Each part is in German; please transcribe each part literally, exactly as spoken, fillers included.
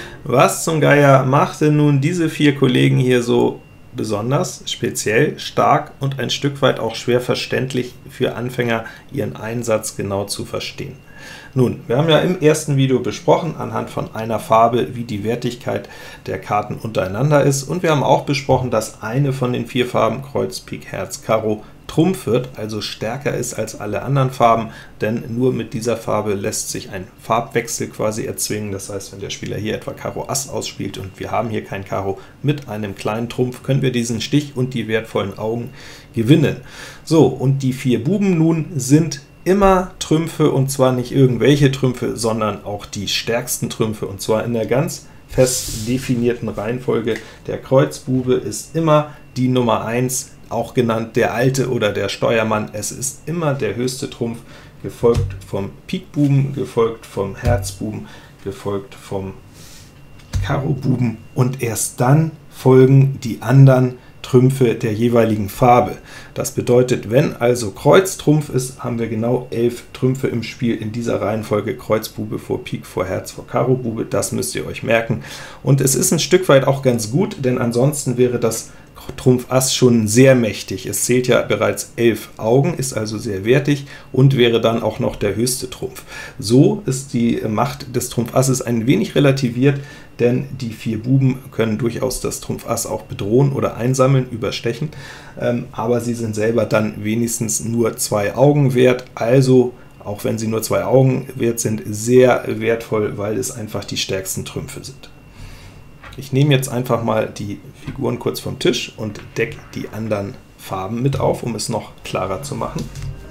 Was zum Geier macht denn nun diese vier Kollegen hier so besonders, speziell, stark und ein Stück weit auch schwer verständlich für Anfänger, ihren Einsatz genau zu verstehen? Nun, wir haben ja im ersten Video besprochen, anhand von einer Farbe, wie die Wertigkeit der Karten untereinander ist, und wir haben auch besprochen, dass eine von den vier Farben, Kreuz, Pik, Herz, Karo, Trumpf wird, also stärker ist als alle anderen Farben, denn nur mit dieser Farbe lässt sich ein Farbwechsel quasi erzwingen. Das heißt, wenn der Spieler hier etwa Karo Ass ausspielt und wir haben hier kein Karo mit einem kleinen Trumpf, können wir diesen Stich und die wertvollen Augen gewinnen. So, und die vier Buben nun sind immer Trümpfe, und zwar nicht irgendwelche Trümpfe, sondern auch die stärksten Trümpfe, und zwar in der ganz fest definierten Reihenfolge. Der Kreuzbube ist immer die Nummer eins, auch genannt der Alte oder der Steuermann. Es ist immer der höchste Trumpf, gefolgt vom Pikbuben, gefolgt vom Herzbuben, gefolgt vom Karobuben, und erst dann folgen die anderen Trümpfe der jeweiligen Farbe. Das bedeutet, wenn also Kreuz Trumpf ist, haben wir genau elf Trümpfe im Spiel in dieser Reihenfolge: Kreuzbube vor Pik, vor Herz, vor Karobube. Das müsst ihr euch merken. Und es ist ein Stück weit auch ganz gut, denn ansonsten wäre das Trumpf Ass schon sehr mächtig. Es zählt ja bereits elf Augen, ist also sehr wertig und wäre dann auch noch der höchste Trumpf. So ist die Macht des Trumpf Asses ein wenig relativiert, denn die vier Buben können durchaus das Trumpf Ass auch bedrohen oder einsammeln, überstechen, ähm, aber sie sind selber dann wenigstens nur zwei Augen wert, also auch wenn sie nur zwei Augen wert sind, sehr wertvoll, weil es einfach die stärksten Trümpfe sind. Ich nehme jetzt einfach mal die Figuren kurz vom Tisch und decke die anderen Farben mit auf, um es noch klarer zu machen.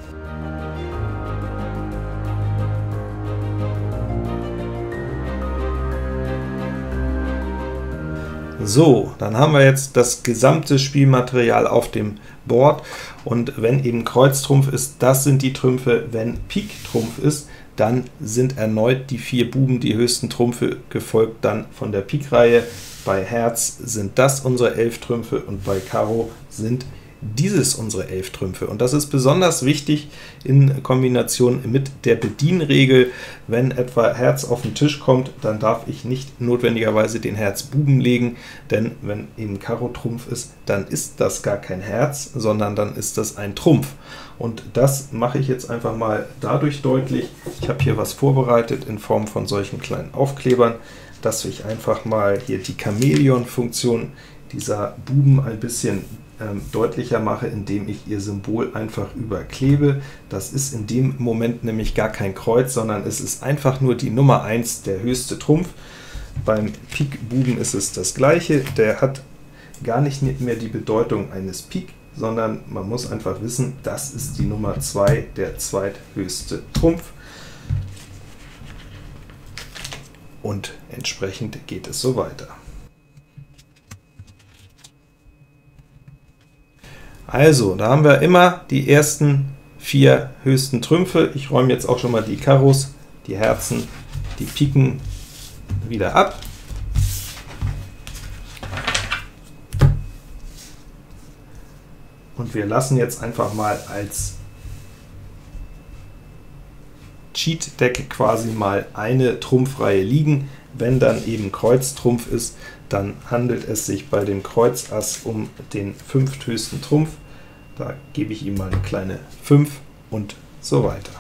So, dann haben wir jetzt das gesamte Spielmaterial auf dem Board, und wenn eben Kreuz-Trumpf ist, das sind die Trümpfe. Wenn Pik-Trumpf ist, dann sind erneut die vier Buben die höchsten Trümpfe, gefolgt dann von der Pik-Reihe. Bei Herz sind das unsere elf Trümpfe, und bei Karo sind dieses unsere elf Trümpfe. Und das ist besonders wichtig in Kombination mit der Bedienregel. Wenn etwa Herz auf den Tisch kommt, dann darf ich nicht notwendigerweise den Herz Buben legen, denn wenn eben Karo Trumpf ist, dann ist das gar kein Herz, sondern dann ist das ein Trumpf. Und das mache ich jetzt einfach mal dadurch deutlich. Ich habe hier was vorbereitet in Form von solchen kleinen Aufklebern, dass ich einfach mal hier die Chamäleon-Funktion dieser Buben ein bisschen ähm, deutlicher mache, indem ich ihr Symbol einfach überklebe. Das ist in dem Moment nämlich gar kein Kreuz, sondern es ist einfach nur die Nummer eins, der höchste Trumpf. Beim Pik-Buben ist es das gleiche, der hat gar nicht mehr die Bedeutung eines Pik, sondern man muss einfach wissen, das ist die Nummer zwei, der zweithöchste Trumpf. Und entsprechend geht es so weiter. Also, da haben wir immer die ersten vier höchsten Trümpfe. Ich räume jetzt auch schon mal die Karos, die Herzen, die Piken wieder ab. Und wir lassen jetzt einfach mal als Cheat-Deck quasi mal eine Trumpfreihe liegen. Wenn dann eben Kreuz-Trumpf ist, dann handelt es sich bei dem Kreuz Ass um den fünfthöchsten Trumpf. Da gebe ich ihm mal eine kleine fünf und so weiter.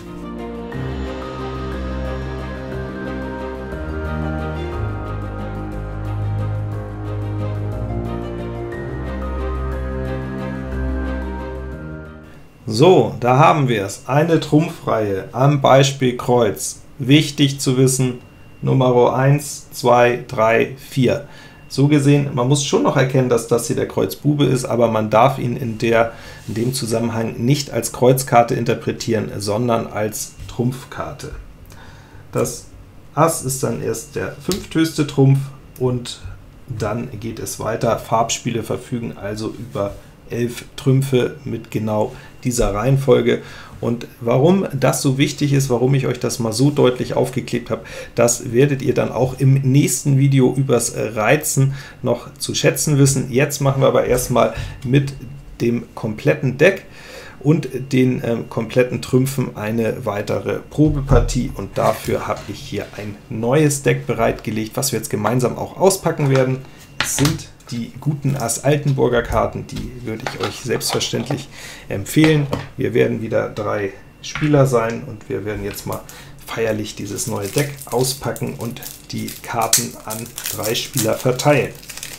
So, da haben wir es, eine Trumpfreihe am Beispiel Kreuz. Wichtig zu wissen, Nummer eins, zwei, drei, vier. So gesehen, man muss schon noch erkennen, dass das hier der Kreuz-Bube ist, aber man darf ihn in, der, in dem Zusammenhang nicht als Kreuzkarte interpretieren, sondern als Trumpfkarte. Das Ass ist dann erst der fünfthöchste Trumpf, und dann geht es weiter. Farbspiele verfügen also über elf Trümpfe mit genau dieser Reihenfolge. Und warum das so wichtig ist, warum ich euch das mal so deutlich aufgeklebt habe, das werdet ihr dann auch im nächsten Video übers Reizen noch zu schätzen wissen. Jetzt machen wir aber erstmal mit dem kompletten Deck. und den äh, kompletten Trümpfen eine weitere Probepartie, und dafür habe ich hier ein neues Deck bereitgelegt, was wir jetzt gemeinsam auch auspacken werden. Es sind die guten Ass-Altenburger Karten, die würde ich euch selbstverständlich empfehlen. Wir werden wieder drei Spieler sein und wir werden jetzt mal feierlich dieses neue Deck auspacken und die Karten an drei Spieler verteilen.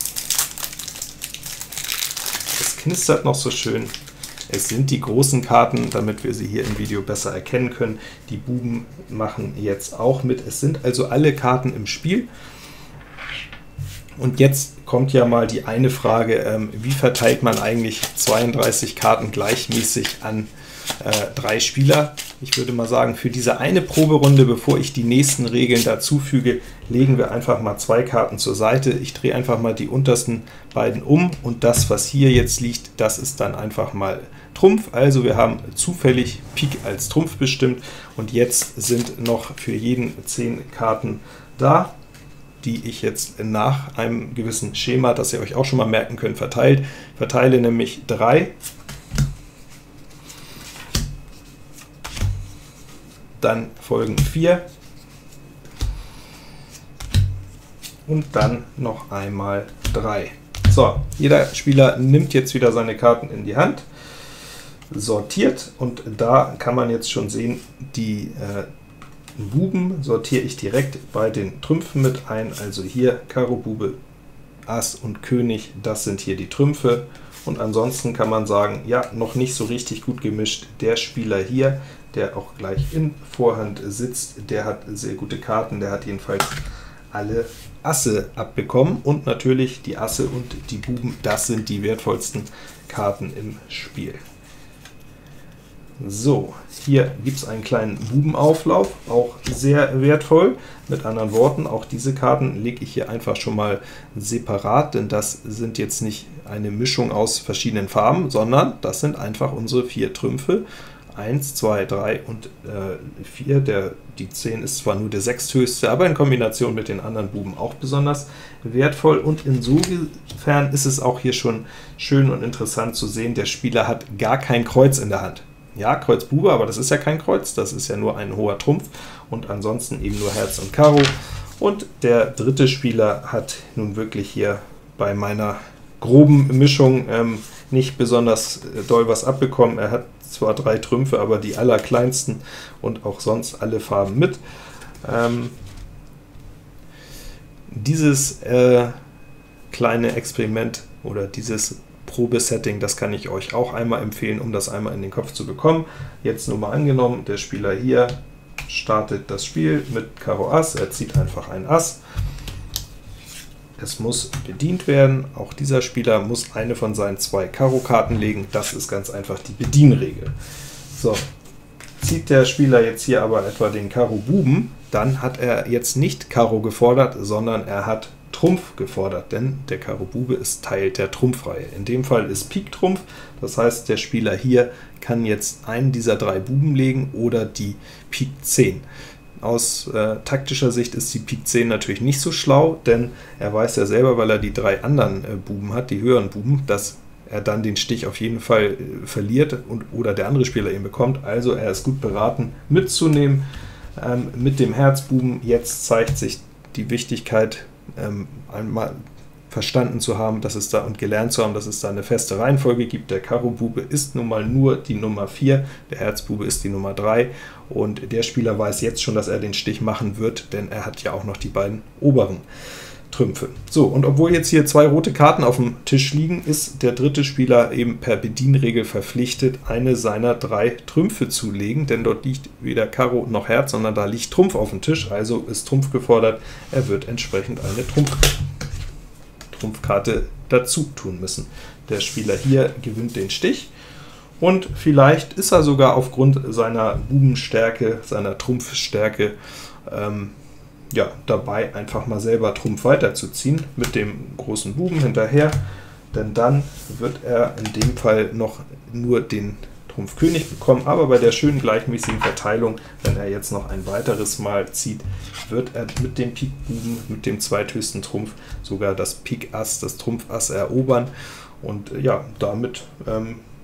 Es knistert noch so schön. Es sind die großen Karten, damit wir sie hier im Video besser erkennen können. Die Buben machen jetzt auch mit. Es sind also alle Karten im Spiel. Und jetzt kommt ja mal die eine Frage, ähm, wie verteilt man eigentlich zweiunddreißig Karten gleichmäßig an äh, drei Spieler? Ich würde mal sagen, für diese eine Proberunde, bevor ich die nächsten Regeln dazufüge, legen wir einfach mal zwei Karten zur Seite. Ich drehe einfach mal die untersten beiden um, und das, was hier jetzt liegt, das ist dann einfach mal Trumpf. Also wir haben zufällig Pik als Trumpf bestimmt, und jetzt sind noch für jeden zehn Karten da, die ich jetzt nach einem gewissen Schema, das ihr euch auch schon mal merken könnt, verteilt. Verteile nämlich drei, dann folgen vier und dann noch einmal drei. So, jeder Spieler nimmt jetzt wieder seine Karten in die Hand, sortiert, und da kann man jetzt schon sehen, die äh, Buben sortiere ich direkt bei den Trümpfen mit ein, also hier Karo, Bube, Ass und König, das sind hier die Trümpfe, und ansonsten kann man sagen, ja, noch nicht so richtig gut gemischt. Der Spieler hier, der auch gleich in Vorhand sitzt, der hat sehr gute Karten, der hat jedenfalls alle Asse abbekommen, und natürlich die Asse und die Buben, das sind die wertvollsten Karten im Spiel. So, hier gibt es einen kleinen Bubenauflauf, auch sehr wertvoll. Mit anderen Worten, auch diese Karten lege ich hier einfach schon mal separat, denn das sind jetzt nicht eine Mischung aus verschiedenen Farben, sondern das sind einfach unsere vier Trümpfe. eins, zwei, drei und vier. Äh, der, die zehn ist zwar nur der sechsthöchste, aber in Kombination mit den anderen Buben auch besonders wertvoll, und insofern ist es auch hier schon schön und interessant zu sehen, der Spieler hat gar kein Kreuz in der Hand. Ja, Kreuz Bube, aber das ist ja kein Kreuz, das ist ja nur ein hoher Trumpf, und ansonsten eben nur Herz und Karo. Und der dritte Spieler hat nun wirklich hier bei meiner groben Mischung ähm, nicht besonders doll was abbekommen. Er hat zwar drei Trümpfe, aber die allerkleinsten, und auch sonst alle Farben mit. Ähm, dieses äh, kleine Experiment oder dieses Probesetting, das kann ich euch auch einmal empfehlen, um das einmal in den Kopf zu bekommen. Jetzt nur mal angenommen, der Spieler hier startet das Spiel mit Karo Ass, er zieht einfach ein Ass. Es muss bedient werden, auch dieser Spieler muss eine von seinen zwei Karo-Karten legen, das ist ganz einfach die Bedienregel. So, zieht der Spieler jetzt hier aber etwa den Karo Buben, dann hat er jetzt nicht Karo gefordert, sondern er hat Trumpf gefordert, denn der Karo Bube ist Teil der Trumpfreihe. In dem Fall ist Pik Trumpf, das heißt, der Spieler hier kann jetzt einen dieser drei Buben legen oder die Pik zehn. Aus äh, taktischer Sicht ist die Pik zehn natürlich nicht so schlau, denn er weiß ja selber, weil er die drei anderen äh, Buben hat, die höheren Buben, dass er dann den Stich auf jeden Fall äh, verliert und, oder der andere Spieler ihn bekommt. Also er ist gut beraten mitzunehmen. Ähm, mit dem Herzbuben jetzt zeigt sich die Wichtigkeit, ähm, einmal verstanden zu haben, dass es da und gelernt zu haben, dass es da eine feste Reihenfolge gibt. Der Karo Bube ist nun mal nur die Nummer vier, der Herzbube ist die Nummer drei, und der Spieler weiß jetzt schon, dass er den Stich machen wird, denn er hat ja auch noch die beiden oberen Trümpfe. So, und obwohl jetzt hier zwei rote Karten auf dem Tisch liegen, ist der dritte Spieler eben per Bedienregel verpflichtet, eine seiner drei Trümpfe zu legen, denn dort liegt weder Karo noch Herz, sondern da liegt Trumpf auf dem Tisch, also ist Trumpf gefordert, er wird entsprechend eine Trumpf Trumpfkarte dazu tun müssen. Der Spieler hier gewinnt den Stich, und vielleicht ist er sogar aufgrund seiner Bubenstärke, seiner Trumpfstärke ähm, ja, dabei, einfach mal selber Trumpf weiterzuziehen mit dem großen Buben hinterher, denn dann wird er in dem Fall noch nur den Trumpf König bekommen, aber bei der schönen gleichmäßigen Verteilung, wenn er jetzt noch ein weiteres Mal zieht, wird er mit dem Pik Buben, mit dem zweithöchsten Trumpf, sogar das Pik Ass, das Trumpf Ass erobern, und ja, damit ähm,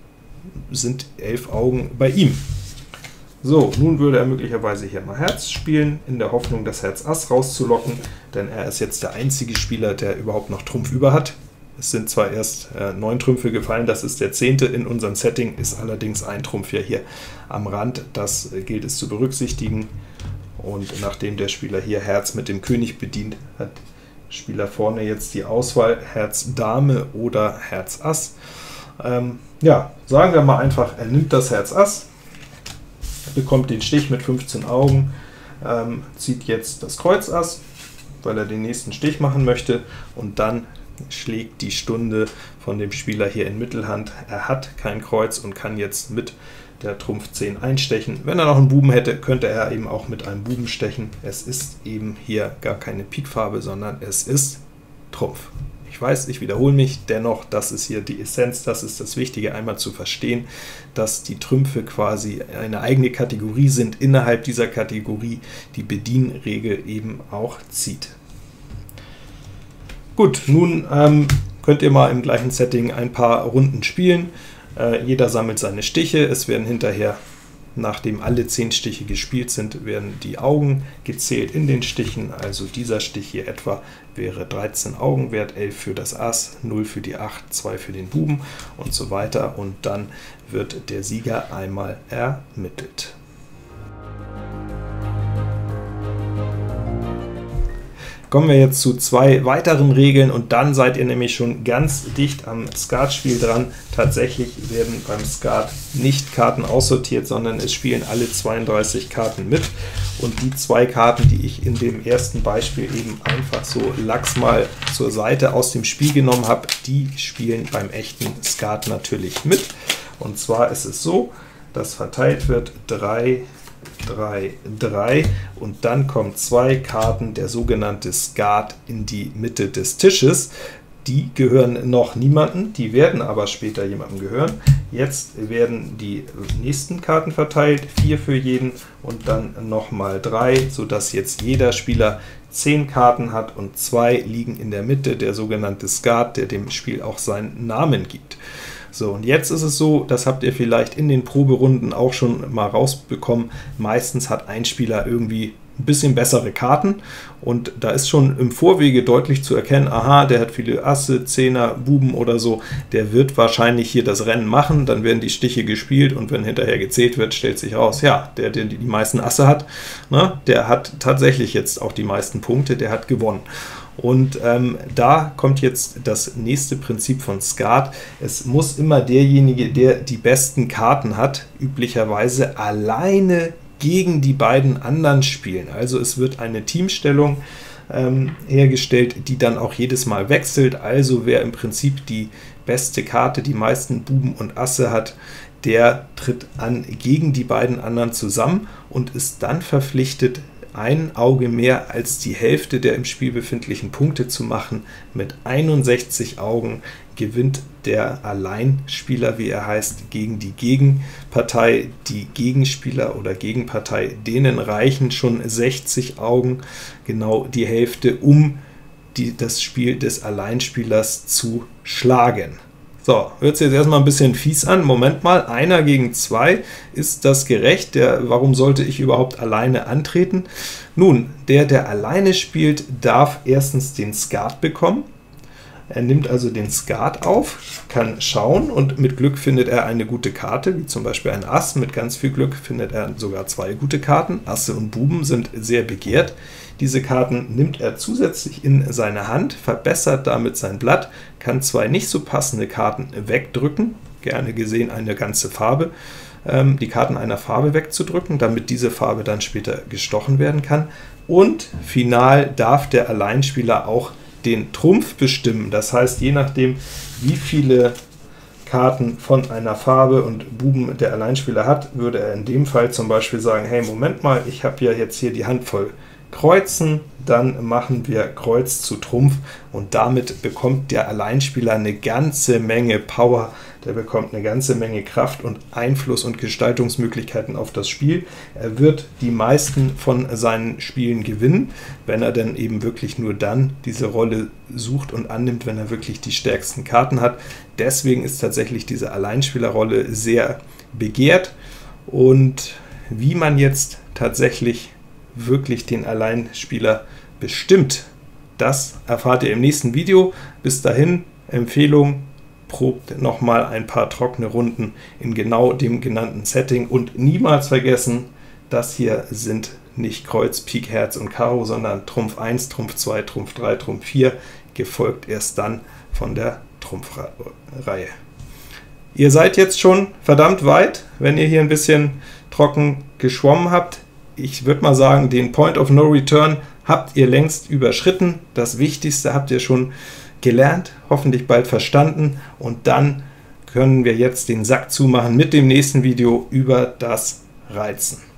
sind elf Augen bei ihm. So, nun würde er möglicherweise hier mal Herz spielen, in der Hoffnung, das Herz Ass rauszulocken, denn er ist jetzt der einzige Spieler, der überhaupt noch Trumpf über hat. Es sind zwar erst äh, neun Trümpfe gefallen, das ist der zehnte in unserem Setting, ist allerdings ein Trumpf ja hier am Rand, das äh, gilt es zu berücksichtigen. Und nachdem der Spieler hier Herz mit dem König bedient, hat der Spieler vorne jetzt die Auswahl Herz Dame oder Herz Ass. Ähm, ja, sagen wir mal einfach, er nimmt das Herz Ass, bekommt den Stich mit fünfzehn Augen, ähm, zieht jetzt das Kreuz Ass, weil er den nächsten Stich machen möchte, und dann schlägt die Stunde von dem Spieler hier in Mittelhand. Er hat kein Kreuz und kann jetzt mit der Trumpf zehn einstechen. Wenn er noch einen Buben hätte, könnte er eben auch mit einem Buben stechen. Es ist eben hier gar keine Pikfarbe, sondern es ist Trumpf. Ich weiß, ich wiederhole mich, dennoch, das ist hier die Essenz, das ist das Wichtige, einmal zu verstehen, dass die Trümpfe quasi eine eigene Kategorie sind, innerhalb dieser Kategorie die Bedienregel eben auch zieht. Gut, nun ähm, könnt ihr mal im gleichen Setting ein paar Runden spielen. Äh, jeder sammelt seine Stiche, es werden hinterher, nachdem alle zehn Stiche gespielt sind, werden die Augen gezählt in den Stichen. Also dieser Stich hier etwa wäre dreizehn Augen wert, elf für das Ass, null für die acht, zwei für den Buben und so weiter. Und dann wird der Sieger einmal ermittelt. Kommen wir jetzt zu zwei weiteren Regeln, und dann seid ihr nämlich schon ganz dicht am Skatspiel dran. Tatsächlich werden beim Skat nicht Karten aussortiert, sondern es spielen alle zweiunddreißig Karten mit. Und die zwei Karten, die ich in dem ersten Beispiel eben einfach so lax mal zur Seite aus dem Spiel genommen habe, die spielen beim echten Skat natürlich mit. Und zwar ist es so, dass verteilt wird drei, drei, drei, und dann kommen zwei Karten, der sogenannte Skat, in die Mitte des Tisches. Die gehören noch niemandem, die werden aber später jemandem gehören. Jetzt werden die nächsten Karten verteilt, vier für jeden und dann nochmal drei, sodass jetzt jeder Spieler zehn Karten hat und zwei liegen in der Mitte, der sogenannte Skat, der dem Spiel auch seinen Namen gibt. So, und jetzt ist es so, das habt ihr vielleicht in den Proberunden auch schon mal rausbekommen, meistens hat ein Spieler irgendwie ein bisschen bessere Karten, und da ist schon im Vorwege deutlich zu erkennen, aha, der hat viele Asse, Zehner, Buben oder so, der wird wahrscheinlich hier das Rennen machen, dann werden die Stiche gespielt, und wenn hinterher gezählt wird, stellt sich raus, ja, der, der die meisten Asse hat, ne, der hat tatsächlich jetzt auch die meisten Punkte, der hat gewonnen. Und ähm, da kommt jetzt das nächste Prinzip von Skat. Es muss immer derjenige, der die besten Karten hat, üblicherweise alleine gegen die beiden anderen spielen. Also es wird eine Teamstellung ähm, hergestellt, die dann auch jedes Mal wechselt. Also wer im Prinzip die beste Karte, die meisten Buben und Asse hat, der tritt an gegen die beiden anderen zusammen und ist dann verpflichtet, ein Auge mehr als die Hälfte der im Spiel befindlichen Punkte zu machen. Mit einundsechzig Augen gewinnt der Alleinspieler, wie er heißt, gegen die Gegenpartei. Die Gegenspieler oder Gegenpartei, denen reichen schon sechzig Augen, genau die Hälfte, um die, das Spiel des Alleinspielers zu schlagen. So, hört sich jetzt erstmal ein bisschen fies an. Moment mal, einer gegen zwei, ist das gerecht? Der, warum sollte ich überhaupt alleine antreten? Nun, der, der alleine spielt, darf erstens den Skat bekommen. Er nimmt also den Skat auf, kann schauen, und mit Glück findet er eine gute Karte, wie zum Beispiel ein Ass. Mit ganz viel Glück findet er sogar zwei gute Karten. Asse und Buben sind sehr begehrt. Diese Karten nimmt er zusätzlich in seine Hand, verbessert damit sein Blatt, kann zwei nicht so passende Karten wegdrücken, gerne gesehen eine ganze Farbe, ähm, die Karten einer Farbe wegzudrücken, damit diese Farbe dann später gestochen werden kann. Und final darf der Alleinspieler auch den Trumpf bestimmen. Das heißt, je nachdem, wie viele Karten von einer Farbe und Buben der Alleinspieler hat, würde er in dem Fall zum Beispiel sagen, hey, Moment mal, ich habe ja jetzt hier die Hand voll kreuzen, dann machen wir Kreuz zu Trumpf, und damit bekommt der Alleinspieler eine ganze Menge Power, der bekommt eine ganze Menge Kraft und Einfluss und Gestaltungsmöglichkeiten auf das Spiel. Er wird die meisten von seinen Spielen gewinnen, wenn er denn eben wirklich nur dann diese Rolle sucht und annimmt, wenn er wirklich die stärksten Karten hat. Deswegen ist tatsächlich diese Alleinspielerrolle sehr begehrt, und wie man jetzt tatsächlich wirklich den Alleinspieler bestimmt, das erfahrt ihr im nächsten Video. Bis dahin, Empfehlung, probt nochmal ein paar trockene Runden in genau dem genannten Setting, und niemals vergessen, das hier sind nicht Kreuz, Pik, Herz und Karo, sondern Trumpf eins, Trumpf zwei, Trumpf drei, Trumpf vier, gefolgt erst dann von der Trumpfreihe. Ihr seid jetzt schon verdammt weit, wenn ihr hier ein bisschen trocken geschwommen habt. Ich würde mal sagen, den Point of No Return habt ihr längst überschritten. Das Wichtigste habt ihr schon gelernt, hoffentlich bald verstanden, und dann können wir jetzt den Sack zumachen mit dem nächsten Video über das Reizen.